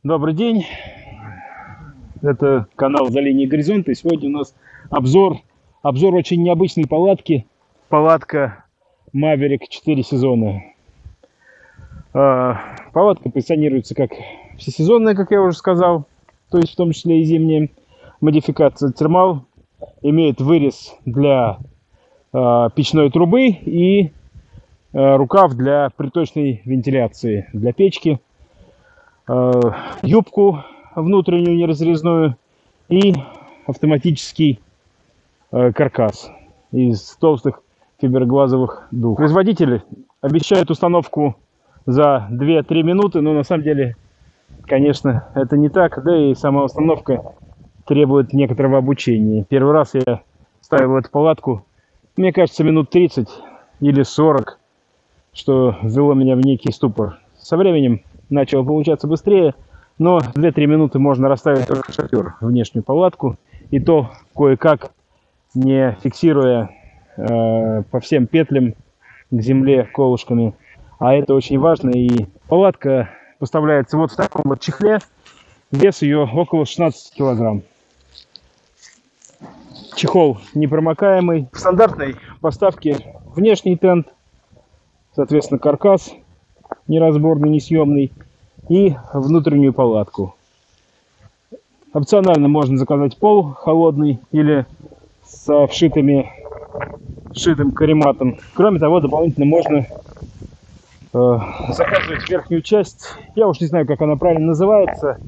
Добрый день, это канал «За линией горизонта», и сегодня у нас обзор очень необычной палатки, палатка Maverick 4 сезона. Палатка позиционируется как всесезонная, как я уже сказал, то есть в том числе и зимняя. Модификация термал, имеет вырез для печной трубы и рукав для приточной вентиляции для печки, юбку внутреннюю неразрезную и автоматический каркас из толстых фиброглазовых дуг. Производитель обещает установку за 2-3 минуты, но на самом деле, конечно, это не так, да и сама установка требует некоторого обучения. Первый раз я ставил эту палатку, мне кажется, минут 30 или 40, что ввело меня в некий ступор. Со временем начало получаться быстрее, но 2-3 минуты можно расставить только шатер, внешнюю палатку, и то кое-как, не фиксируя по всем петлям к земле колышками. А это очень важно, и палатка поставляется вот в таком вот чехле, вес ее около 16 килограмм. Чехол непромокаемый. В стандартной поставке внешний тент, соответственно каркас неразборный, несъемный, и внутреннюю палатку. Опционально можно заказать пол холодный или с вшитым карематом. Кроме того, дополнительно можно заказывать верхнюю часть. Я уж не знаю, как она правильно называется.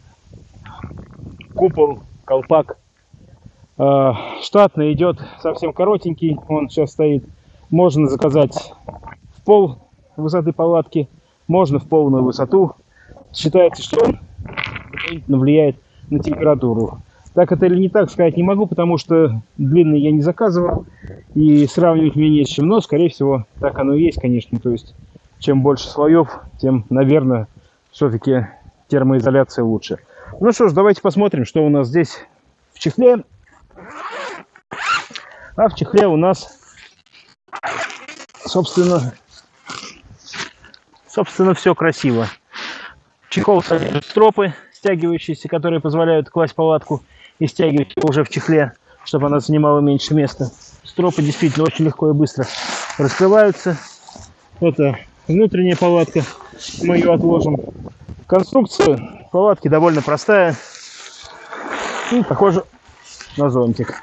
Купол, колпак. Штатный идет совсем коротенький, он сейчас стоит. Можно заказать в пол высоты палатки, можно в полную высоту. Считается, что он дополнительно влияет на температуру. Так это или не так, сказать не могу, потому что длинный я не заказывал и сравнивать мне не с чем, но скорее всего так оно и есть, конечно. То есть чем больше слоев, тем, наверное, все-таки термоизоляция лучше. Ну что ж, давайте посмотрим, что у нас здесь в чехле. А в чехле у нас, собственно все красиво. Чехол содержит стропы, стягивающиеся, которые позволяют класть палатку и стягивать ее уже в чехле, чтобы она занимала меньше места. Стропы действительно очень легко и быстро раскрываются. Это внутренняя палатка, мы ее отложим. Конструкция палатки довольно простая и похожа на зонтик.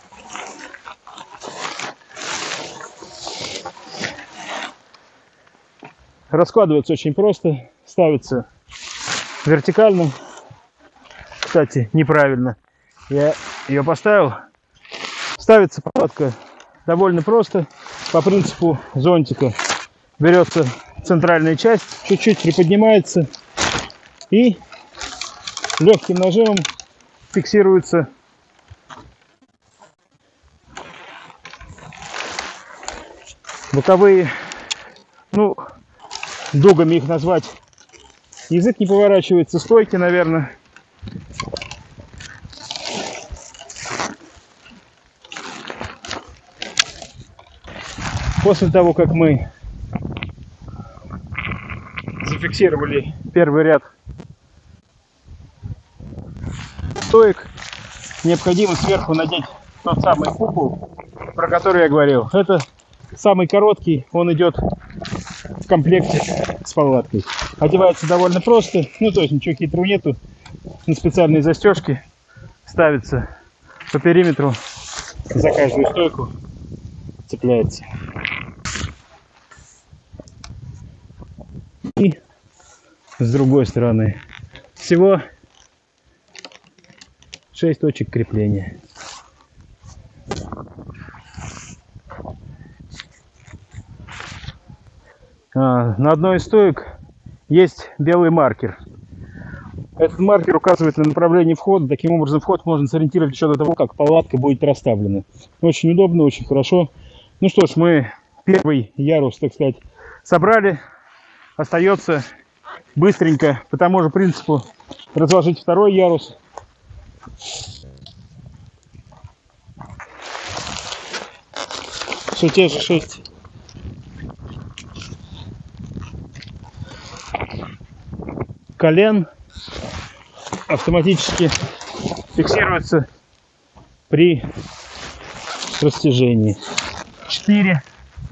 Раскладывается очень просто, ставится вертикально. Кстати, неправильно я ее поставил. Ставится палатка довольно просто, по принципу зонтика. Берется центральная часть, чуть-чуть приподнимается и легким нажимом фиксируется боковые, дугами их назвать язык не поворачивается, стойки, наверное. После того, как мы зафиксировали первый ряд стоек, необходимо сверху надеть тот самый купол, про который я говорил. Это самый короткий, он идет в комплекте с палаткой. Одевается довольно просто, то есть ничего хитрого нету. На специальные застежки ставится по периметру, за каждую стойку цепляется. И с другой стороны всего 6 точек крепления. На одной из стоек есть белый маркер. Этот маркер указывает на направление входа. Таким образом, вход можно сориентировать еще до того, как палатка будет расставлена. Очень удобно, очень хорошо. Ну что ж, мы первый ярус, так сказать, собрали. Остается быстренько по тому же принципу разложить второй ярус. Все те же 6 колен автоматически фиксируется при растяжении. 4,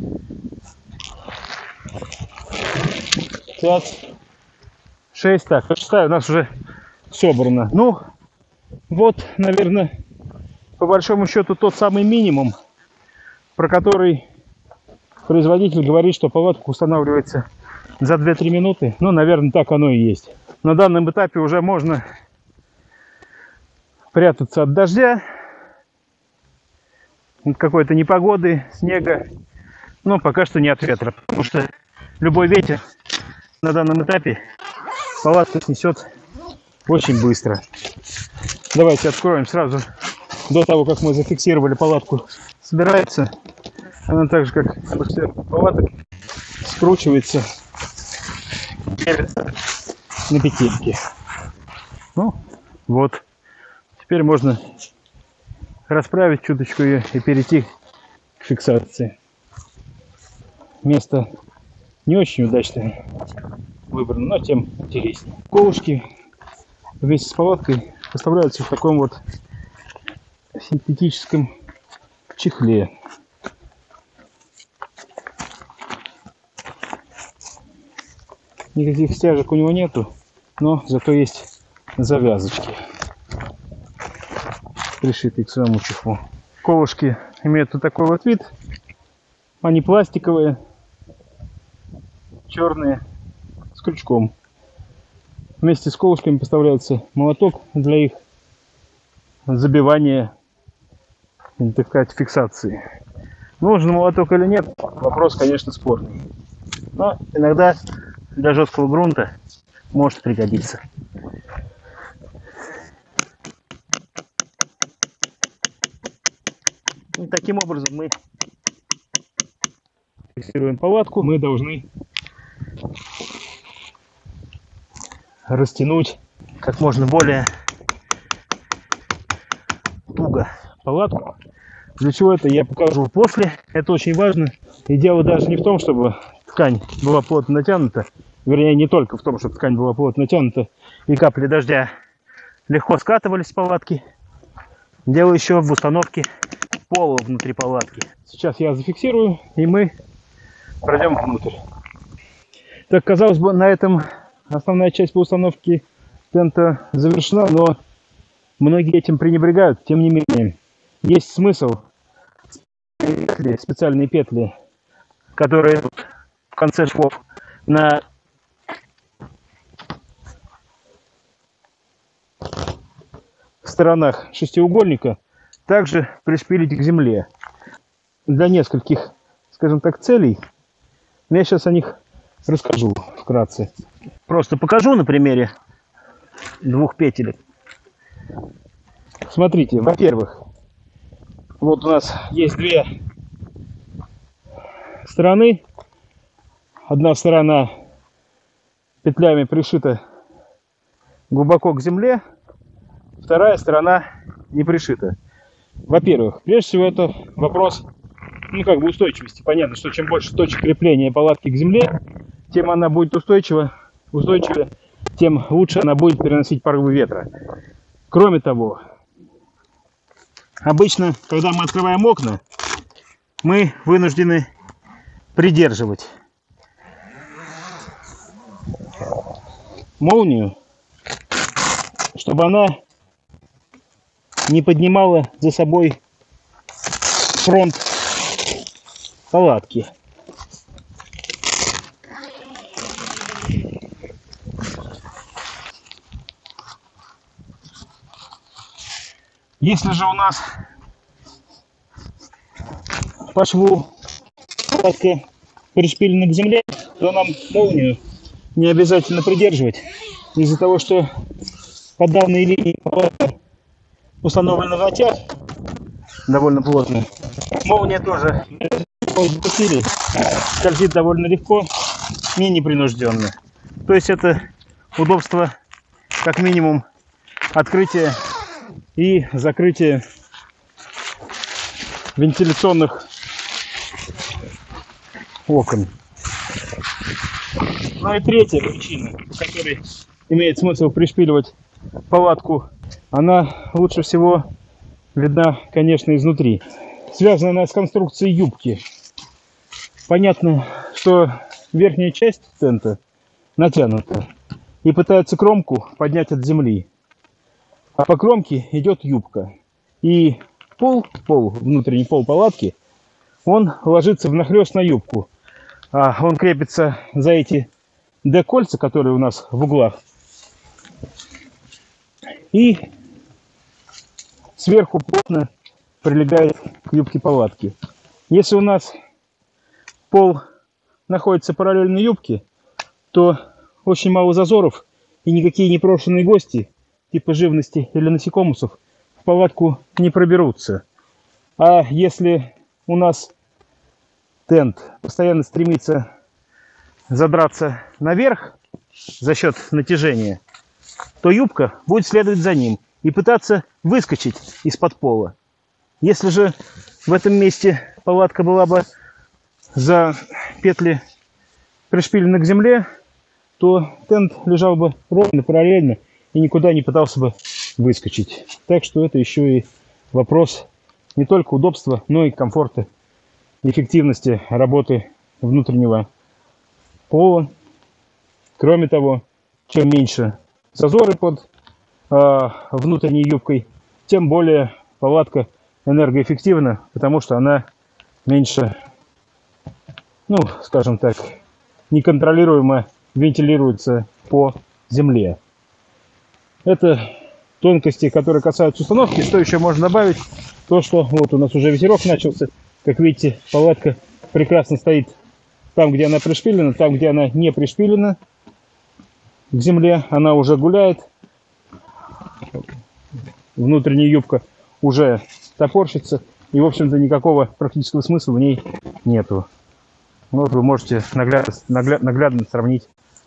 5, 6. Так, 6 у нас уже собрано. Ну, вот, наверное, по большому счету тот самый минимум, про который производитель говорит, что палатка устанавливается за 2-3 минуты. Ну, наверное, так оно и есть. На данном этапе уже можно прятаться от дождя, от какой-то непогоды, снега, но пока что не от ветра, потому что любой ветер на данном этапе палатку снесет очень быстро. Давайте откроем сразу, до того, как мы зафиксировали палатку. Собирается она так же, как большинство палаток, скручивается, делится на петельки. Ну, вот. Теперь можно расправить чуточку ее и перейти к фиксации. Место не очень удачное выбрано, но тем интереснее. Колышки вместе с палаткой поставляются в таком вот синтетическом чехле. Никаких стяжек у него нету, но зато есть завязочки, пришитые к своему чехлу. Колышки имеют вот такой вот вид. Они пластиковые, черные, с крючком. Вместе с колышками поставляется молоток для их забивания, так сказать, фиксации. Нужен молоток или нет, вопрос, конечно, спорный. Но иногда для жесткого грунта может пригодиться. И таким образом мы фиксируем палатку. Мы должны растянуть как можно более туго палатку. Для чего это, я покажу после. Это очень важно. И дело даже не в том, чтобы ткань была плотно натянута. Вернее, не только в том, чтобы ткань была плотно натянута и капли дождя легко скатывались с палатки. Дело еще в установке пола внутри палатки. Сейчас я зафиксирую, и мы пройдем внутрь. Так, казалось бы, на этом основная часть по установке тента завершена, но многие этим пренебрегают. Тем не менее, есть смысл. Специальные петли, которые в конце швов на сторонах шестиугольника, также пришпилить к земле. Для нескольких, скажем так, целей. Я сейчас о них расскажу вкратце. Просто покажу на примере двух петелек. Смотрите, во-первых, вот у нас есть две стороны. Одна сторона петлями пришита глубоко к земле, вторая сторона не пришита. Во-первых, прежде всего это вопрос, устойчивости. Понятно, что чем больше точек крепления палатки к земле, тем она будет устойчивее, тем лучше она будет переносить порывы ветра. Кроме того, обычно, когда мы открываем окна, мы вынуждены придерживать молнию, чтобы она не поднимала за собой фронт палатки. Если же у нас по шву палатка пришпилена к земле, то нам молнию не обязательно придерживать, из-за того, что по данной линии палатка установлена в натяг довольно плотно. Молния тоже скользит довольно легко и непринужденно. То есть это удобство как минимум открытия и закрытия вентиляционных окон. Ну и третья причина, по которой имеет смысл пришпиливать палатку, она лучше всего видна, конечно, изнутри. Связана она с конструкцией юбки. Понятно, что верхняя часть тента натянута и пытается кромку поднять от земли. А по кромке идет юбка. И внутренний пол палатки, он ложится внахлёст на юбку. А он крепится за эти Д-кольца, которые у нас в углах. И сверху плотно прилегает к юбке палатки. Если у нас пол находится параллельно юбке, то очень мало зазоров и никакие непрошенные гости, типа живности или насекомусов, в палатку не проберутся. А если у нас тент постоянно стремится задраться наверх за счет натяжения, то юбка будет следовать за ним и пытаться выскочить из-под пола. Если же в этом месте палатка была бы за петли пришпилена к земле, то тент лежал бы ровно, параллельно и никуда не пытался бы выскочить. Так что это еще и вопрос не только удобства, но и комфорта, эффективности работы внутреннего пола. Кроме того, чем меньше зазоры под внутренней юбкой, тем более палатка энергоэффективна, потому что она меньше, ну, скажем так, неконтролируемо вентилируется по земле. Это тонкости, которые касаются установки. Что еще можно добавить? То, что вот у нас уже ветерок начался. Как видите, палатка прекрасно стоит там, где она пришпилена, там, где она не пришпилена к земле, она уже гуляет. Внутренняя юбка уже топорщится. И, в общем-то, никакого практического смысла в ней нету. Вот вы можете наглядно сравнить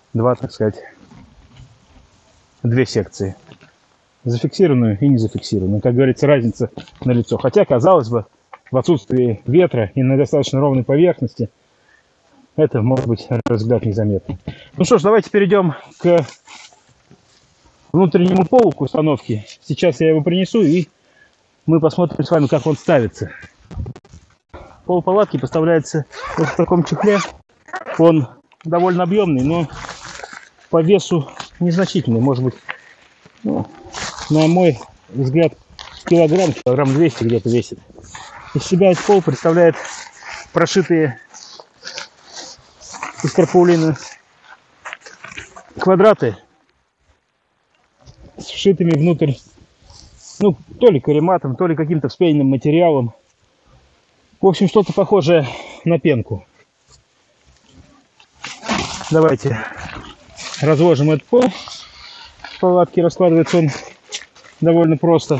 две секции. Зафиксированную и не зафиксированную. Как говорится, разница налицо. Хотя, казалось бы, в отсутствии ветра и на достаточно ровной поверхности это может быть, на первый взгляд, незаметно. Ну что ж, давайте перейдем к внутреннему полу, к установке. Сейчас я его принесу, и мы посмотрим с вами, как он ставится. Пол палатки поставляется вот в таком чехле. Он довольно объемный, но по весу незначительный. Может быть, ну, на мой взгляд, килограмм 200 где-то весит. Из себя этот пол представляет прошитые из тарпаулина квадраты с вшитыми внутрь, ну, то ли карематом, то ли каким-то вспененным материалом. В общем, что-то похожее на пенку. Давайте разложим этот пол. В палатке раскладывается он довольно просто.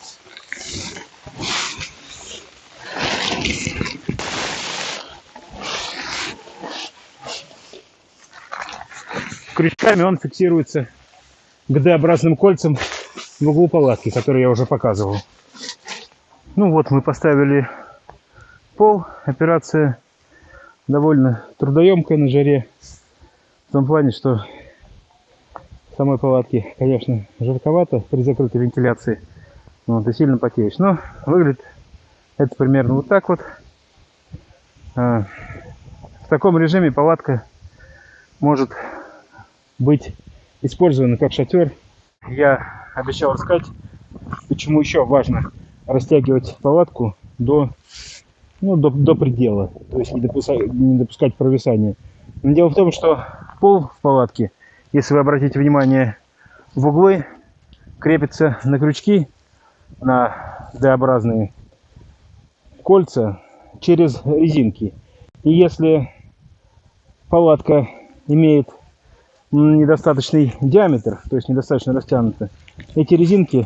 Крючками он фиксируется к D-образным кольцам в углу палатки, которые я уже показывал. Ну вот, мы поставили пол. Операция довольно трудоемкая на жаре. В том плане, что в самой палатке, конечно, жарковато при закрытой вентиляции. Вот, и сильно потеешь. Но выглядит это примерно вот так вот. В таком режиме палатка может быть использована как шатер. Я обещал рассказать, почему еще важно растягивать палатку до предела, то есть не допускать провисания. Но дело в том, что пол в палатке, если вы обратите внимание, в углы крепится на крючки, на D-образные кольца через резинки. И если палатка имеет недостаточный диаметр, то есть недостаточно растянута, эти резинки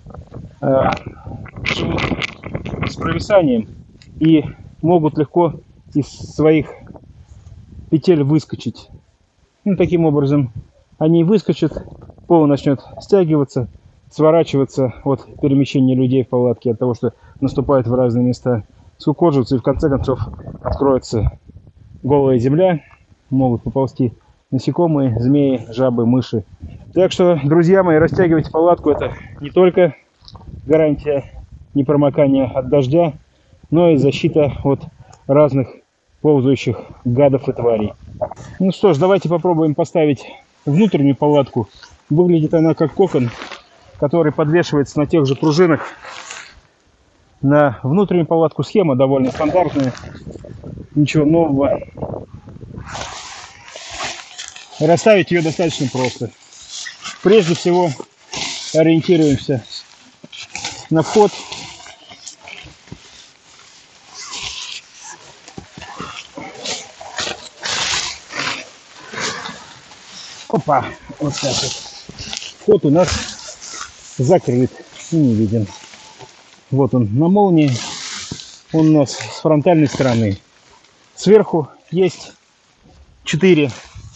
живут с провисанием и могут легко из своих петель выскочить. Ну, таким образом они выскочат, пол начнет стягиваться, сворачиваться от перемещения людей в палатке, от того, что наступают в разные места, скукоживаются, и в конце концов откроется голая земля, могут поползти насекомые, змеи, жабы, мыши. Так что, друзья мои, растягивайте палатку. Это не только гарантия непромокания от дождя, но и защита от разных ползающих гадов и тварей. Ну что ж, давайте попробуем поставить внутреннюю палатку. Выглядит она как кокон, который подвешивается на тех же пружинах. На внутреннюю палатку схема довольно стандартная, ничего нового. Расставить ее достаточно просто. Прежде всего ориентируемся на вход. Опа, вот так вот. Вход у нас закрыт и не виден. Вот он на молнии. Он у нас с фронтальной стороны. Сверху есть 4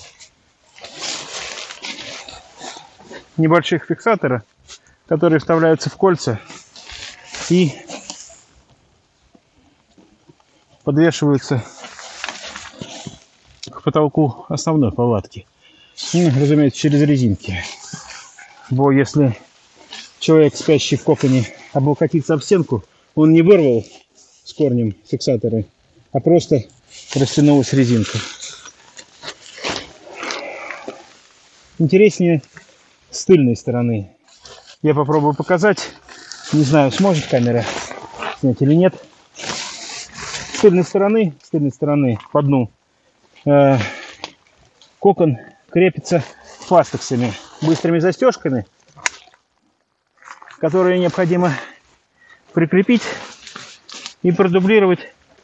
небольших фиксатора, которые вставляются в кольца и подвешиваются к потолку основной палатки. И, разумеется, через резинки. Бо если человек, спящий в коконе, облокотится об стенку, он не вырвал с корнем фиксаторы, а просто растянулась резинка. Интереснее с тыльной стороны. Я попробую показать. Не знаю, сможет камера снять или нет. С тыльной стороны по дну кокон крепится фастексами, быстрыми застежками, которые необходимо прикрепить и продублировать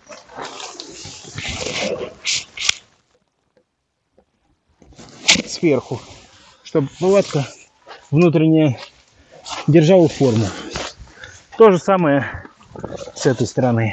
сверху, чтобы палатка внутренняя держала форму. То же самое с этой стороны.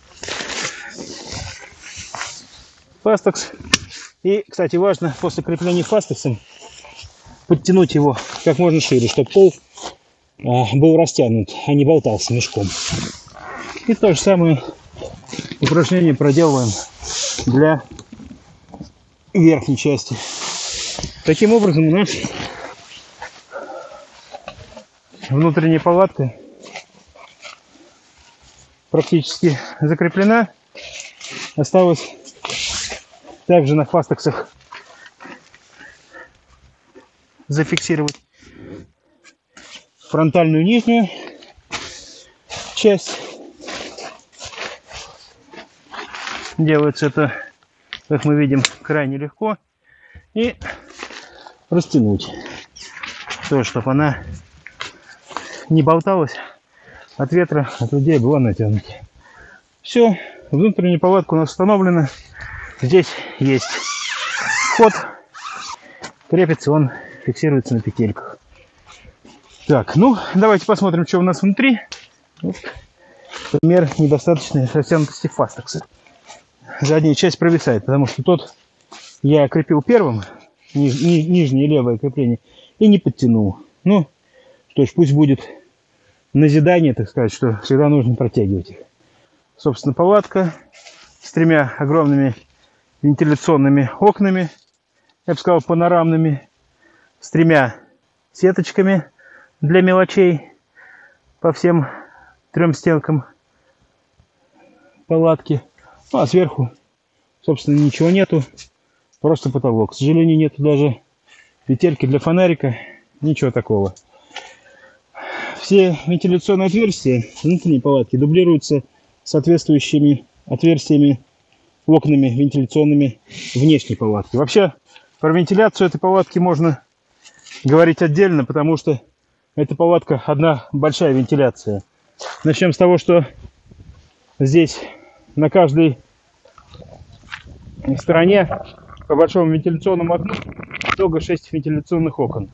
Фастекс. И, кстати, важно после крепления фастексом подтянуть его как можно шире, чтобы пол был растянут, а не болтался мешком. И то же самое упражнение проделываем для верхней части. Таким образом, у нас внутренняя палатка практически закреплена. Осталось также на фастексах зафиксировать фронтальную нижнюю часть. Делается это, как мы видим, крайне легко. И растянуть, то, чтобы она не болталась от ветра, от людей, была натянута. Все, внутренняя палатка у нас установлена. Здесь есть вход, крепится он, фиксируется на петельках. Так, ну давайте посмотрим, что у нас внутри. Вот, пример недостаточной растянутости фастекса. Задняя часть провисает, потому что тот я крепил первым, нижнее левое крепление, и не подтянул. Ну, что ж, пусть будет назидание, так сказать, что всегда нужно протягивать их. Собственно, палатка с 3 огромными вентиляционными окнами, я бы сказал, панорамными, с 3 сеточками для мелочей по всем 3 стенкам палатки. Ну, а сверху, собственно, ничего нету, просто потолок. К сожалению, нету даже петельки для фонарика, ничего такого. Все вентиляционные отверстия внутренней палатки дублируются соответствующими отверстиями, окнами вентиляционными внешней палатки. Вообще, про вентиляцию этой палатки можно говорить отдельно, потому что эта палатка одна большая вентиляция. Начнем с того, что здесь на каждой стороне по большому вентиляционному окну итого 6 вентиляционных окон.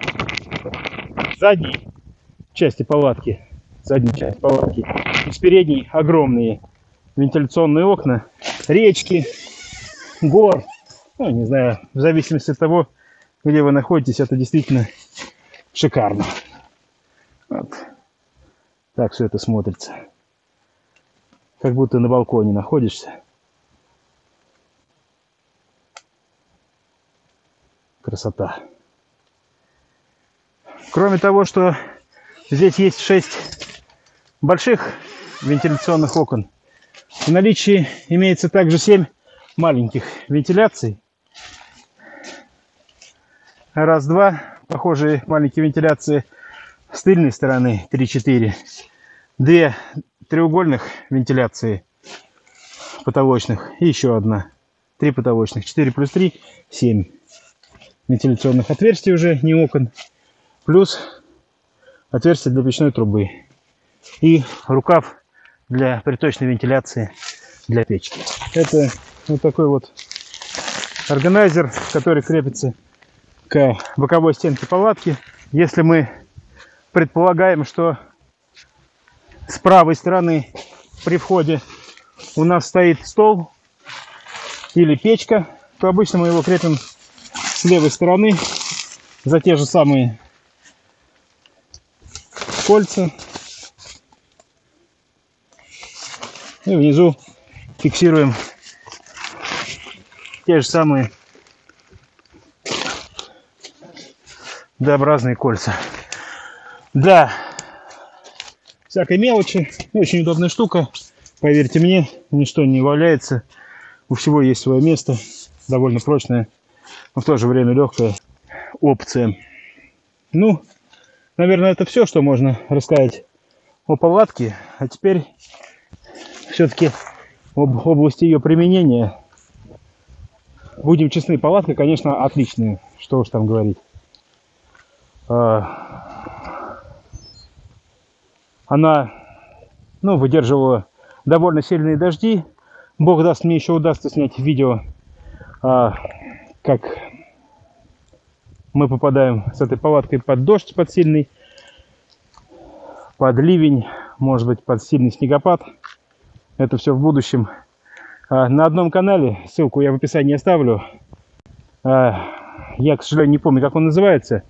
Задней части палатки, и с передней огромные вентиляционные окна, речки, гор, ну, не знаю, в зависимости от того, где вы находитесь, это действительно шикарно. Вот. Так все это смотрится. Как будто на балконе находишься. Красота. Кроме того, что здесь есть 6 больших вентиляционных окон, в наличии имеется также 7 маленьких вентиляций. Раз-два. Похожие маленькие вентиляции с тыльной стороны 3-4. 2 треугольных вентиляции потолочных. И еще одна. 3 потолочных. 4 плюс 3 – 7 вентиляционных отверстий уже, не окон. Плюс отверстие для печной трубы. И рукав для приточной вентиляции для печки. Это вот такой вот органайзер, который крепится к боковой стенке палатки. Если мы предполагаем, что с правой стороны при входе у нас стоит стол или печка, то обычно мы его крепим с левой стороны за те же самые кольца. И внизу фиксируем те же самые D-образные кольца. Да, всякой мелочи. Очень удобная штука. Поверьте мне, ничто не валяется. У всего есть свое место. Довольно прочная, но в то же время легкая опция. Ну, наверное, это все, что можно рассказать о палатке. А теперь все-таки об области ее применения. Будем честны, палатка, конечно, отличная. Что уж там говорить. Она, выдерживала довольно сильные дожди. Бог даст, мне еще удастся снять видео, как мы попадаем с этой палаткой под дождь, под сильный, под ливень, может быть, под сильный снегопад. Это все в будущем. На одном канале, ссылку я в описании оставлю. Я, к сожалению, не помню, как он называется.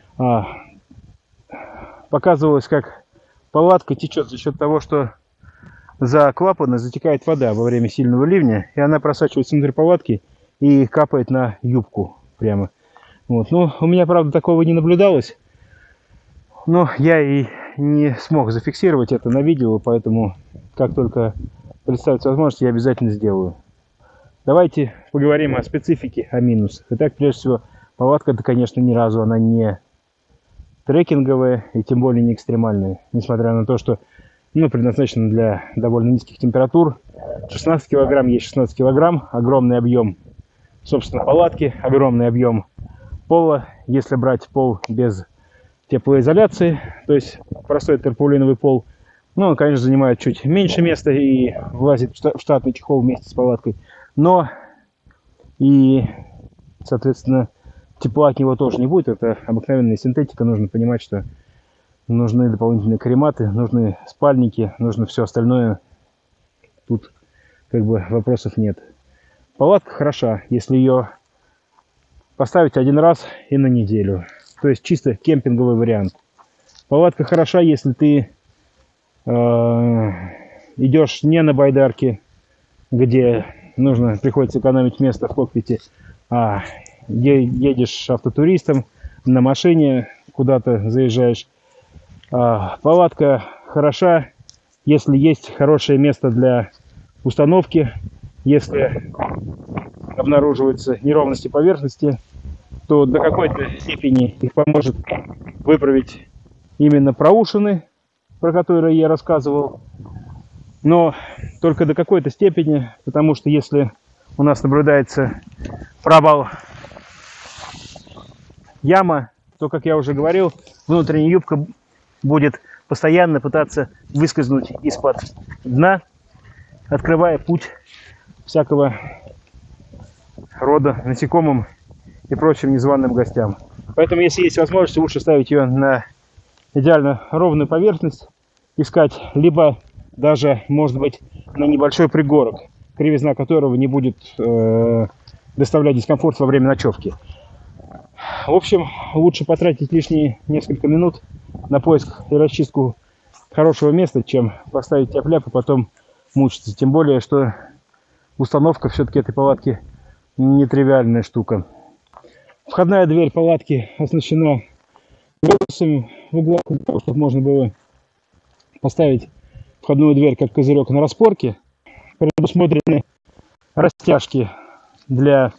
Показывалось, как палатка течет за счет того, что за клапаны затекает вода во время сильного ливня, и она просачивается внутрь палатки и капает на юбку прямо. Вот. Ну, у меня, правда, такого не наблюдалось, но я и не смог зафиксировать это на видео, поэтому как только представится возможность, я обязательно сделаю. Давайте поговорим о специфике, о минусах. Итак, прежде всего, палатка-то, конечно, ни разу она не трекинговая и тем более не экстремальная, несмотря на то, что предназначена для довольно низких температур. 16 килограмм есть 16 килограмм, огромный объем, собственно, палатки, огромный объем пола. Если брать пол без теплоизоляции, то есть простой тарпаулиновый пол, он, конечно, занимает чуть меньше места и влазит в штатный чехол вместе с палаткой, но и, соответственно, тепла от него тоже не будет. Это обыкновенная синтетика. Нужно понимать, что нужны дополнительные карематы, нужны спальники, нужно все остальное. Тут как бы вопросов нет. Палатка хороша, если ее поставить один раз и на неделю. То есть чисто кемпинговый вариант. Палатка хороша, если ты идешь не на байдарке, где приходится экономить место в кокпите, а едешь автотуристом, на машине куда-то заезжаешь. Палатка хороша, если есть хорошее место для установки. Если обнаруживаются неровности поверхности, то до какой-то степени их поможет выправить именно проушины, про которые я рассказывал. Но только до какой-то степени, потому что если у нас наблюдается провал, яма, то, как я уже говорил, внутренняя юбка будет постоянно пытаться выскользнуть из-под дна, открывая путь всякого рода насекомым и прочим незваным гостям. Поэтому, если есть возможность, лучше ставить ее на идеально ровную поверхность, искать либо даже, может быть, на небольшой пригорок, кривизна которого не будет доставлять дискомфорт во время ночевки. В общем, лучше потратить лишние несколько минут на поиск и расчистку хорошего места, чем поставить тяп-ляп и потом мучиться. Тем более, что установка все-таки этой палатки нетривиальная штука. Входная дверь палатки оснащена колесами в углах, чтобы можно было поставить входную дверь как козырек на распорке. Предусмотрены растяжки для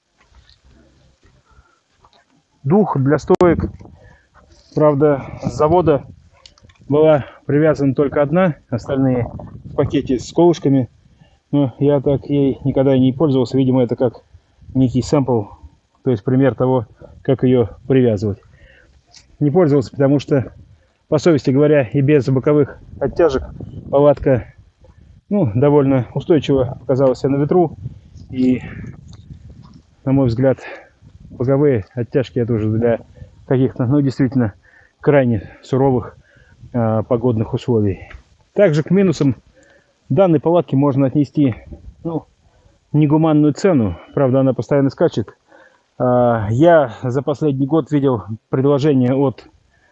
дух, для стоек. Правда, с завода была привязана только одна, остальные в пакете с колышками. Но я так ей никогда и не пользовался. Видимо, это как некий сэмпл, то есть пример того, как ее привязывать. Не пользовался, потому что, по совести говоря, и без боковых оттяжек палатка довольно устойчиво оказалась на ветру. И, на мой взгляд, боковые оттяжки это уже для каких-то, действительно, крайне суровых погодных условий. Также к минусам данной палатки можно отнести негуманную цену. Правда, она постоянно скачет. Я за последний год видел предложение от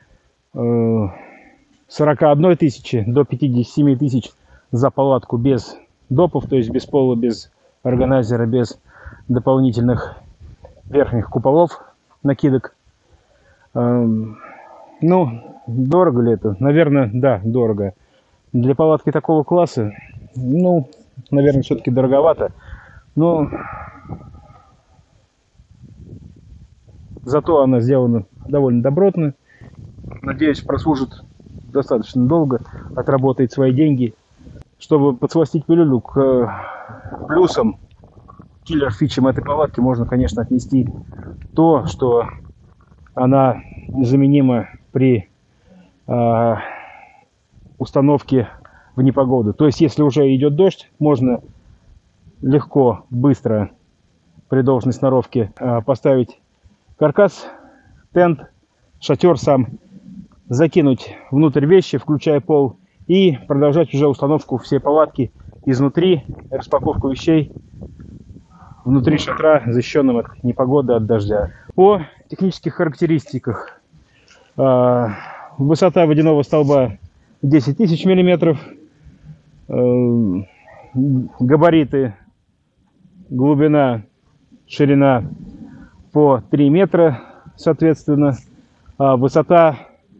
41 тысячи до 57 тысяч за палатку без допов, то есть без пола, без органайзера, без дополнительных верхних куполов, накидок. Дорого ли это? Наверное, да, дорого. Для палатки такого класса, наверное, все-таки дороговато. Но зато она сделана довольно добротно. Надеюсь, прослужит достаточно долго, отработает свои деньги. Чтобы подсластить пилюлю к плюсам, киллер-фичам этой палатки можно, конечно, отнести то, что она незаменима при установке в непогоду. То есть, если уже идет дождь, можно легко, быстро при должной сноровке поставить каркас, тент, шатер сам, закинуть внутрь вещи, включая пол, и продолжать уже установку всей палатки изнутри, распаковку вещей внутри шатра, защищенным от непогоды, от дождя. По технических характеристиках: высота водяного столба 10 тысяч миллиметров, габариты, глубина, ширина по 3 метра, соответственно, высота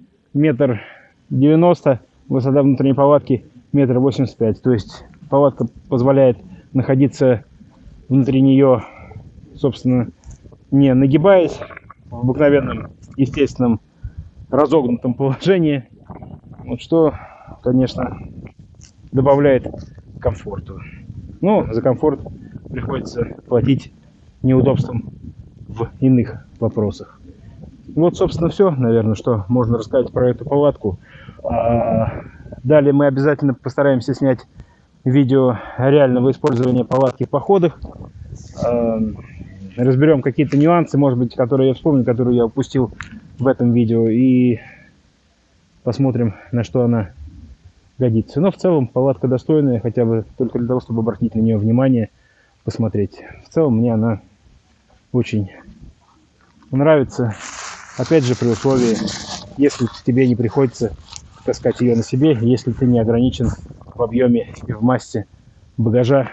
1,90 м, высота внутренней палатки 1,85 м. То есть палатка позволяет находиться внутри нее, собственно, не нагибаясь, в обыкновенном, естественном, разогнутом положении, что, конечно, добавляет комфорту. Но за комфорт приходится платить неудобством в иных вопросах. Вот, собственно, все, наверное, что можно рассказать про эту палатку. Далее мы обязательно постараемся снять видео реального использования палатки в походах. Разберем какие-то нюансы, может быть, которые я вспомню, которые я упустил в этом видео, и посмотрим, на что она годится. Но в целом палатка достойная, хотя бы только для того, чтобы обратить на нее внимание, посмотреть. В целом мне она очень нравится. Опять же, при условии, если тебе не приходится таскать ее на себе, если ты не ограничен в объеме и в массе багажа,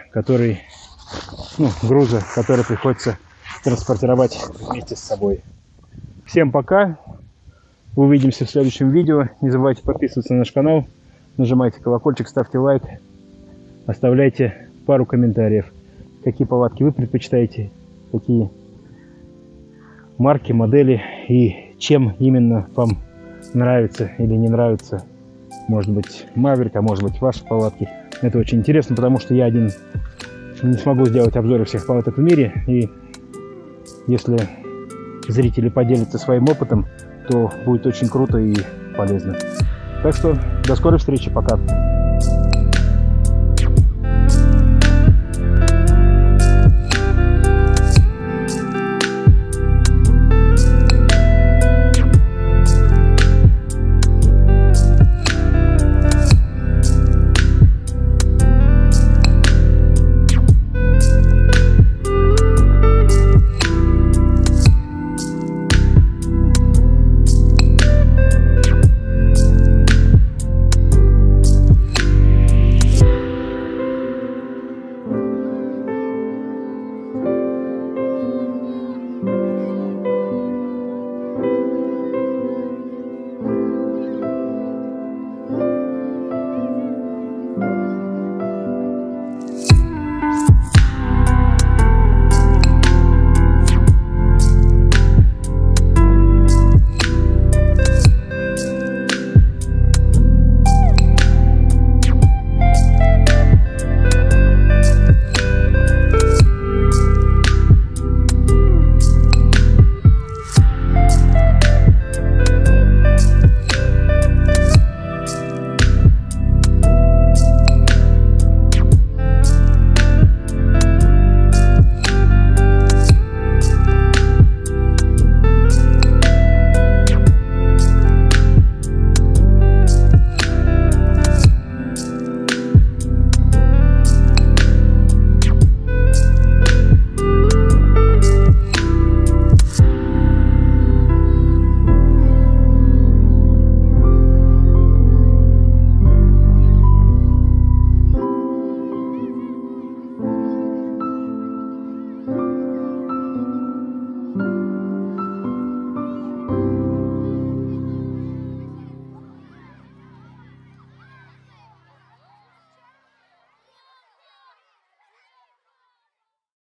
груза, который приходится транспортировать вместе с собой. Всем пока. Увидимся в следующем видео. Не забывайте подписываться на наш канал, нажимайте колокольчик, ставьте лайк, оставляйте пару комментариев, какие палатки вы предпочитаете, какие марки, модели и чем именно вам нравится или не нравится. Может быть, Maverick, а может быть, ваши палатки. Это очень интересно, потому что я один не смогу сделать обзоры всех палаток в мире. И если зрители поделятся своим опытом, то будет очень круто и полезно. Так что до скорой встречи, пока.